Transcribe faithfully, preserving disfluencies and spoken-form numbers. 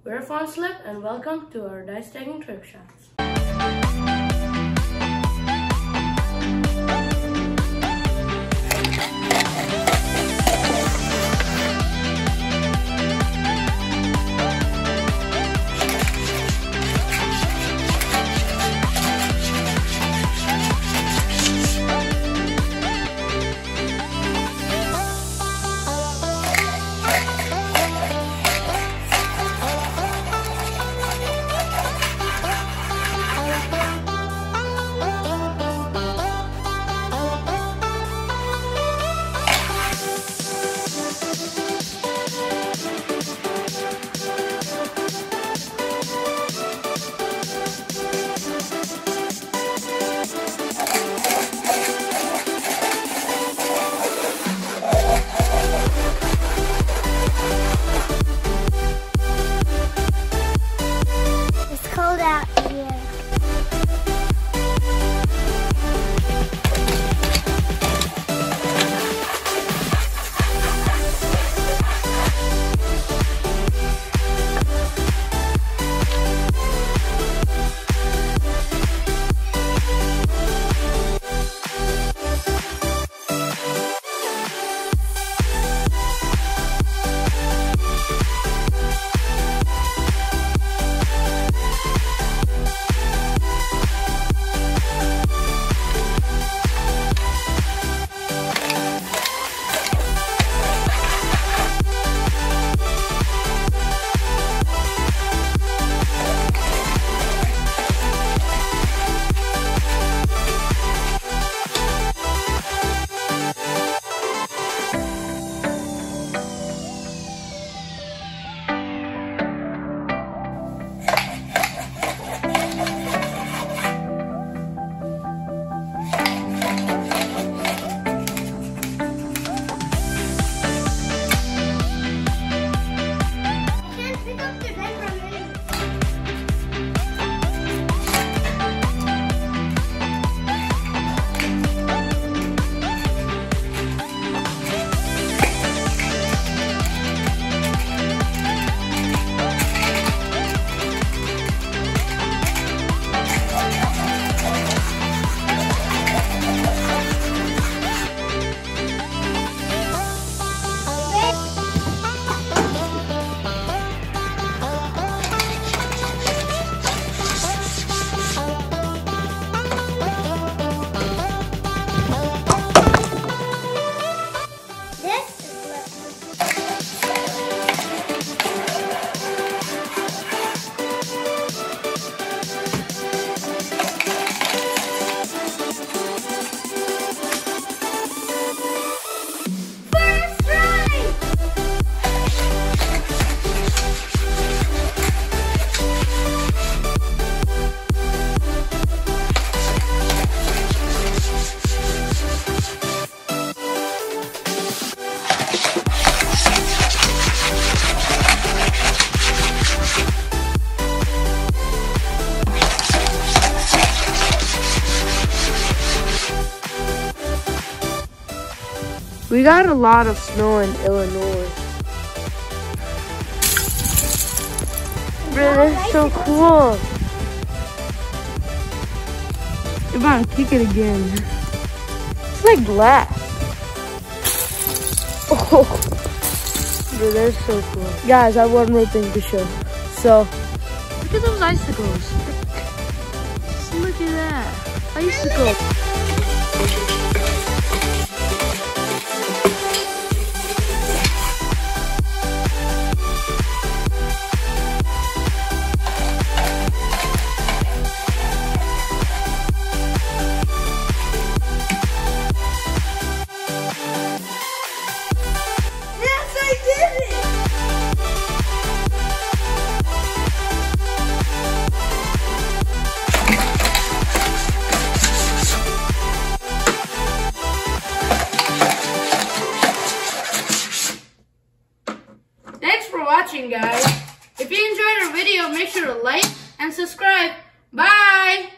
We're Fawnslip and welcome to our dice stacking trick shots. Cold out here. We got a lot of snow in Illinois. Bro, that's so cool. You're about to kick it again. It's like glass. Oh, bro, that's so cool. Guys, I have one more thing to show. So, look at those icicles. Just look at that. Icicles. Watching, guys. If you enjoyed our video, make sure to like and subscribe. Bye!